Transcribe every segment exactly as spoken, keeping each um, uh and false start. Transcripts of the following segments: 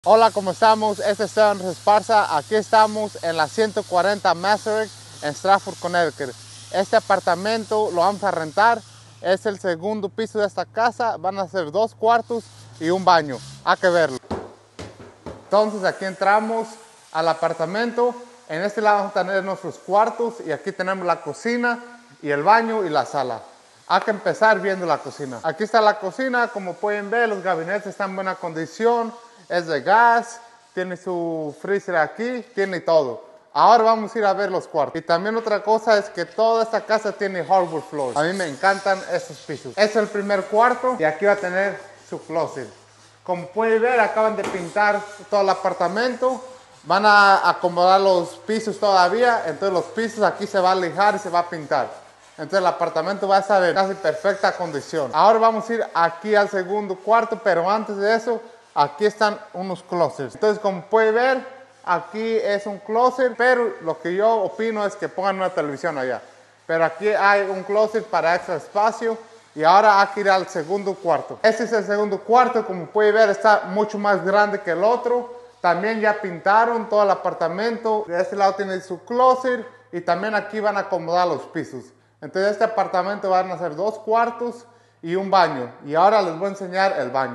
Hola, ¿cómo estamos? Este es Esteban Esparza. Aquí estamos en la ciento cuarenta Masaryk en Stratford, Connecticut. Este apartamento lo vamos a rentar. Es el segundo piso de esta casa. Van a ser dos cuartos y un baño. Hay que verlo. Entonces aquí entramos al apartamento. En este lado vamos a tener nuestros cuartos y aquí tenemos la cocina y el baño y la sala. Hay que empezar viendo la cocina. Aquí está la cocina. Como pueden ver, los gabinetes están en buena condición. Es de gas, tiene su freezer aquí, tiene todo. Ahora vamos a ir a ver los cuartos. Y también otra cosa es que toda esta casa tiene hardwood floors. A mí me encantan estos pisos. Este es el primer cuarto y aquí va a tener su closet. Como pueden ver, acaban de pintar todo el apartamento. Van a acomodar los pisos todavía. Entonces los pisos aquí se va a lijar y se va a pintar. Entonces el apartamento va a estar en casi perfecta condición. Ahora vamos a ir aquí al segundo cuarto, pero antes de eso, aquí están unos closets. Entonces, como puede ver, aquí es un closet, pero lo que yo opino es que pongan una televisión allá. Pero aquí hay un closet para extra espacio. Y ahora hay que ir al segundo cuarto. Este es el segundo cuarto. Como puede ver, está mucho más grande que el otro. También ya pintaron todo el apartamento. De este lado tiene su closet. Y también aquí van a acomodar los pisos. Entonces, este apartamento van a ser dos cuartos y un baño. Y ahora les voy a enseñar el baño.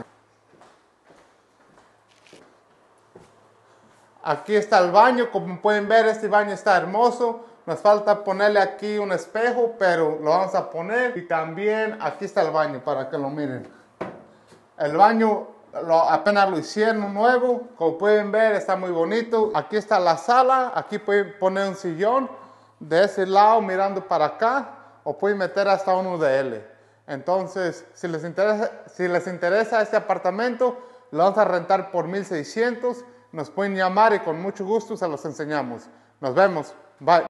Aquí está el baño. Como pueden ver, este baño está hermoso. Nos falta ponerle aquí un espejo, pero lo vamos a poner. Y también aquí está el baño para que lo miren. El baño lo, apenas lo hicieron nuevo. Como pueden ver, está muy bonito. Aquí está la sala. Aquí pueden poner un sillón de ese lado mirando para acá. O pueden meter hasta uno de L. Entonces, si les interesa, si les interesa este apartamento, lo vamos a rentar por mil seiscientos. Nos pueden llamar y con mucho gusto se los enseñamos. Nos vemos. Bye.